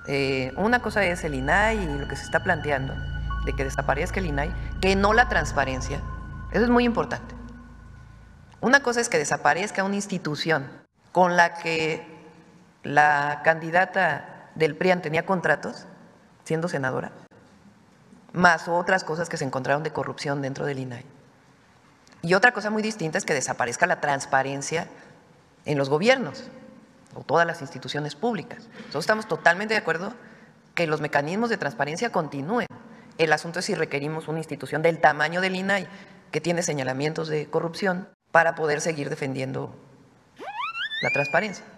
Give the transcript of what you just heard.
Una cosa es el INAI y lo que se está planteando de que desaparezca el INAI, que no la transparencia. Eso es muy importante. Una cosa es que desaparezca una institución con la que la candidata del PRIAN tenía contratos, siendo senadora, más otras cosas que se encontraron de corrupción dentro del INAI. Y otra cosa muy distinta es que desaparezca la transparencia en los gobiernos o todas las instituciones públicas. Nosotros estamos totalmente de acuerdo que los mecanismos de transparencia continúen. El asunto es si requerimos una institución del tamaño del INAI que tiene señalamientos de corrupción para poder seguir defendiendo la transparencia.